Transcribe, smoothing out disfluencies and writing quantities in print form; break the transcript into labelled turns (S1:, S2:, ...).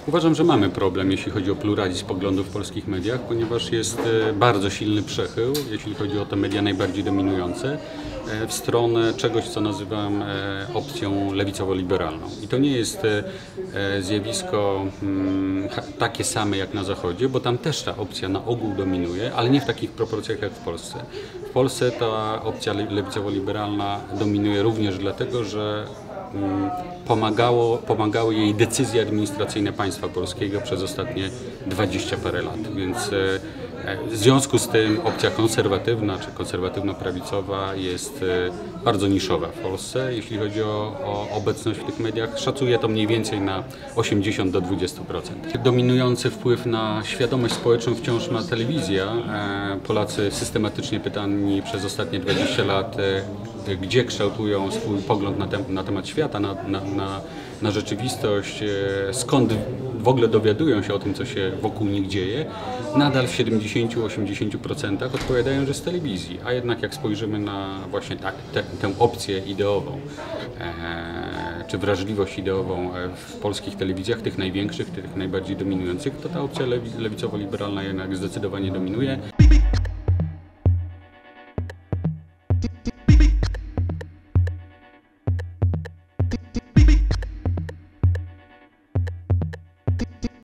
S1: Uważam, że mamy problem, jeśli chodzi o pluralizm poglądów w polskich mediach, ponieważ jest bardzo silny przechył, jeśli chodzi o te media najbardziej dominujące, w stronę czegoś, co nazywam opcją lewicowo-liberalną. I to nie jest zjawisko takie same jak na Zachodzie, bo tam też ta opcja na ogół dominuje, ale nie w takich proporcjach jak w Polsce. W Polsce ta opcja lewicowo-liberalna dominuje również dlatego, że pomagały jej decyzje administracyjne państwa polskiego przez ostatnie 20 parę lat, więc w związku z tym opcja konserwatywna czy konserwatywno-prawicowa jest bardzo niszowa w Polsce, jeśli chodzi o obecność w tych mediach. Szacuję to mniej więcej na 80 do 20%. Dominujący wpływ na świadomość społeczną wciąż ma telewizja. Polacy systematycznie pytani przez ostatnie 20 lat, gdzie kształtują swój pogląd na temat świata, na rzeczywistość, skąd w ogóle dowiadują się o tym, co się wokół nich dzieje, nadal w 70-80% odpowiadają, że z telewizji. A jednak jak spojrzymy na właśnie tę opcję ideową, czy wrażliwość ideową w polskich telewizjach, tych największych, tych najbardziej dominujących, to ta opcja lewicowo-liberalna jednak zdecydowanie dominuje.